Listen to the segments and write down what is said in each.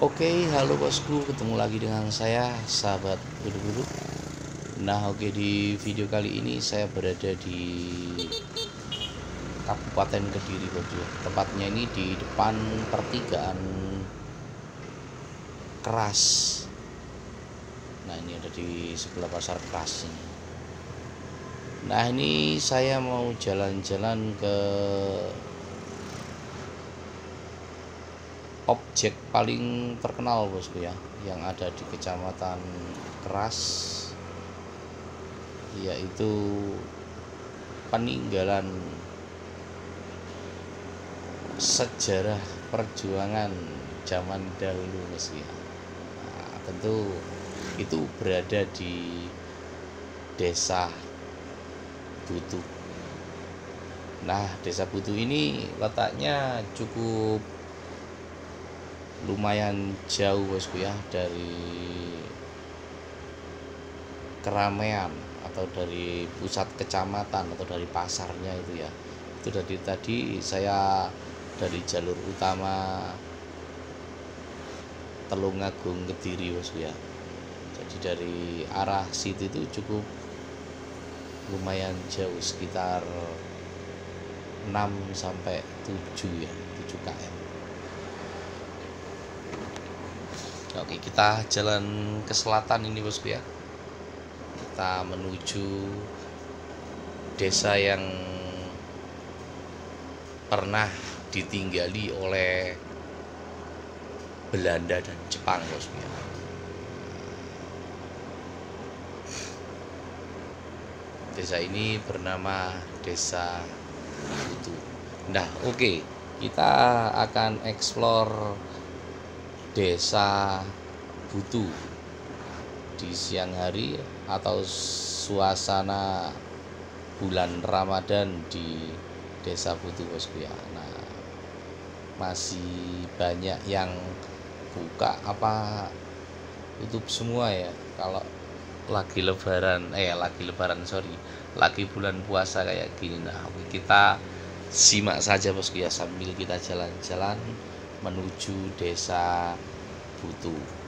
Oke, halo bosku, ketemu lagi dengan saya, sahabat bulu-bulu. Nah, oke, di video kali ini saya berada di Kabupaten Kediri, bosku. Tepatnya ini di depan pertigaan Keras. Nah, ini ada di sebelah pasar Keras ini. Nah, ini saya mau jalan-jalan ke objek paling terkenal, bosku, ya, yang ada di Kecamatan Keras, yaitu peninggalan sejarah perjuangan zaman dahulu, bosku, ya. Nah, tentu itu berada di Desa Butuh. Nah, Desa Butuh ini letaknya cukup lumayan jauh, bosku, ya, dari keramaian atau dari pusat kecamatan atau dari pasarnya itu, ya. Itu dari tadi saya dari jalur utama Telungagung Kediri, bosku, ya. Jadi dari arah situ itu cukup lumayan jauh, sekitar 6 sampai 7 ya, 7 km. Oke, kita jalan ke selatan ini, bosku, ya. Kita menuju desa yang pernah ditinggali oleh Belanda dan Jepang, bosku, ya. Desa ini bernama Desa Butuh. Nah, oke, kita akan explore Desa Butuh di siang hari atau suasana bulan Ramadan di Desa Butuh, bosku, ya. Nah, masih banyak yang buka apa tutup semua, ya, kalau lagi bulan puasa kayak gini. Nah, kita simak saja, bosku, ya, sambil kita jalan-jalan menuju Desa Butuh.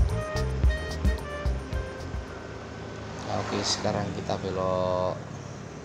Oke, sekarang kita belok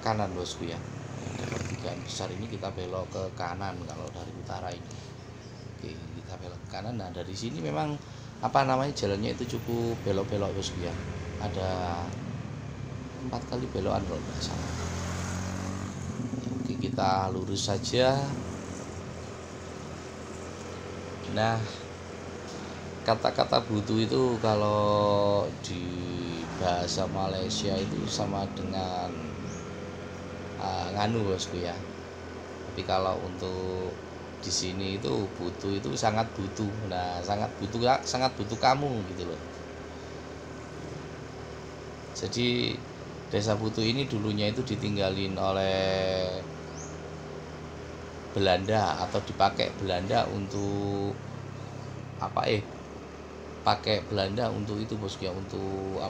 kanan bosku ya. Di pertigaan besar ini kita belok ke kanan kalau dari utara ini. Oke, kita belok ke kanan. Nah dari sini memang jalannya itu cukup belok-belok bosku ya. Ada 4 kali belokan kalau tidak salah. Oke, kita lurus saja. Nah, kata-kata butuh itu kalau di bahasa Malaysia itu sama dengan nganu bosku ya. Tapi kalau untuk di sini itu butuh itu sangat butuh. Nah, sangat butuh kamu gitu loh. Jadi Desa Butuh ini dulunya itu ditinggalin oleh Belanda atau dipakai Belanda untuk pakai Belanda untuk itu bosku ya, untuk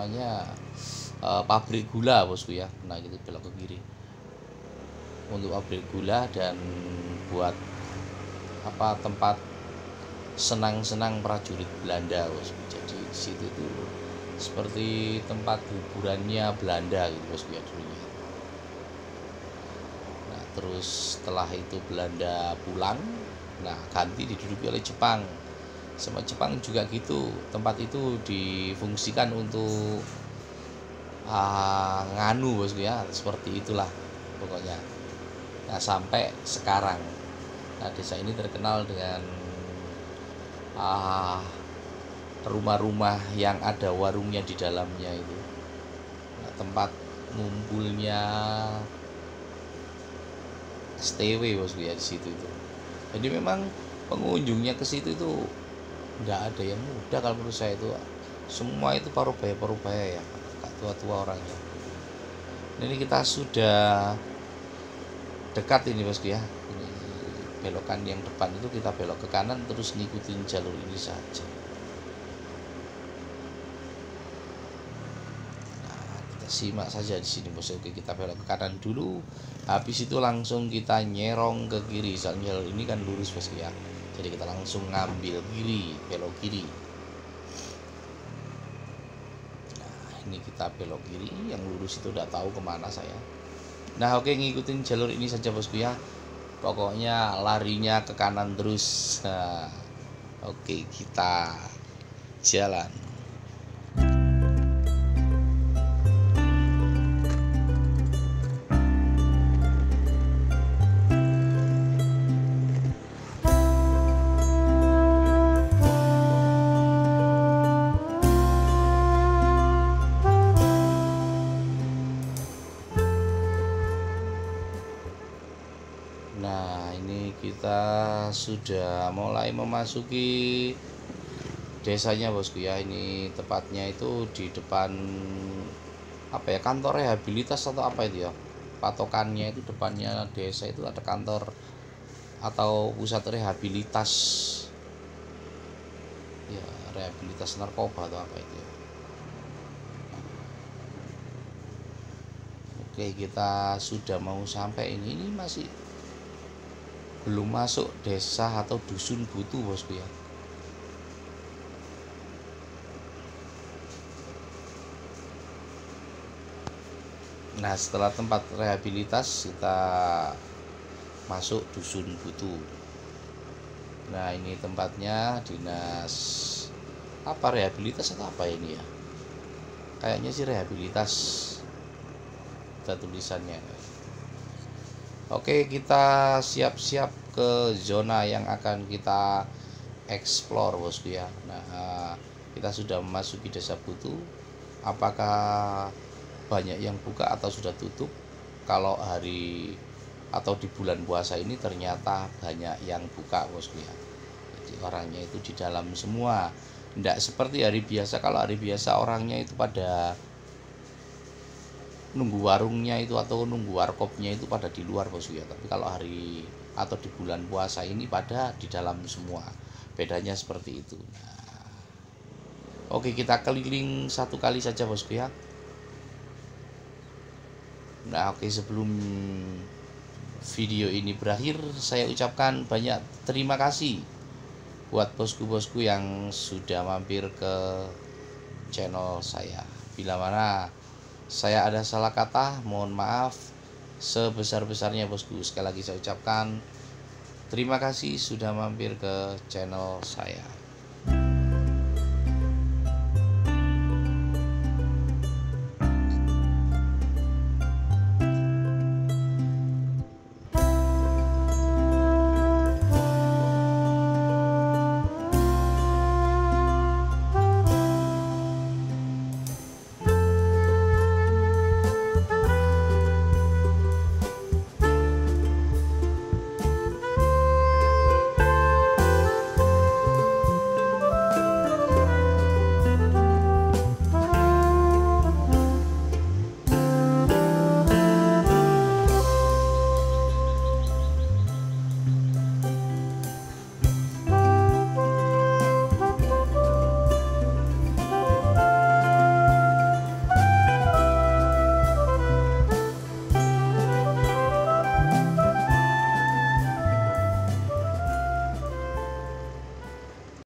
pabrik gula bosku ya. Nah gitu, belok ke kiri untuk pabrik gula dan buat tempat senang-senang prajurit Belanda bosku. Jadi di situ itu seperti tempat hiburannya Belanda gitu bosku ya dulunya. Nah terus setelah itu Belanda pulang, nah ganti diduduki oleh Jepang. Sama Jepang juga gitu, tempat itu difungsikan untuk nganu bosku ya, seperti itulah pokoknya. Nah sampai sekarang, nah desa ini terkenal dengan rumah-rumah yang ada warungnya di dalamnya itu. Nah, tempat ngumpulnya STW bosku ya di situ itu. Jadi memang pengunjungnya ke situ itu nggak ada yang muda kalau menurut saya itu. Semua itu parubaya ya, tua-tua orangnya. Nah, ini kita sudah dekat ini bosku ya. Ini belokan yang depan itu kita belok ke kanan terus ngikutin jalur ini saja. Simak saja di sini bos. Oke, kita belok ke kanan dulu. Habis itu langsung kita nyerong ke kiri. Soalnya jalur ini kan lurus bos ya. Jadi kita langsung ngambil kiri, belok kiri. Nah, ini kita belok kiri. Yang lurus itu udah tahu kemana saya. Nah, oke, ngikutin jalur ini saja bosku ya. Pokoknya larinya ke kanan terus. Nah, oke, kita jalan. Nah ini kita sudah mulai memasuki desanya bosku ya. Ini tepatnya itu di depan kantor rehabilitas atau apa itu ya, patokannya itu depannya desa itu ada kantor atau pusat rehabilitas ya, rehabilitas narkoba atau apa itu ya. Oke, kita sudah mau sampai ini masih belum masuk desa atau dusun Butuh bosku ya. Nah setelah tempat rehabilitas kita masuk dusun Butuh. Nah ini tempatnya dinas rehabilitas atau apa ini ya, kayaknya sih rehabilitas, ada tulisannya. Oke, kita siap-siap ke zona yang akan kita explore bosku ya. Nah, kita sudah memasuki Desa Butuh. Apakah banyak yang buka atau sudah tutup? Kalau hari atau di bulan puasa ini ternyata banyak yang buka bosku ya. Jadi orangnya itu di dalam semua. Tidak seperti hari biasa. Kalau hari biasa orangnya itu pada nunggu warungnya itu atau nunggu warkopnya itu pada di luar bosku ya. Tapi kalau hari atau di bulan puasa ini pada di dalam semua. Bedanya seperti itu. Nah, oke, kita keliling satu kali saja bosku ya. Nah oke, sebelum video ini berakhir saya ucapkan banyak terima kasih buat bosku-bosku yang sudah mampir ke channel saya. Bila mana saya ada salah kata, mohon maaf. sebesar-besarnya bosku. Sekali lagi saya ucapkan terima kasih sudah mampir ke channel saya.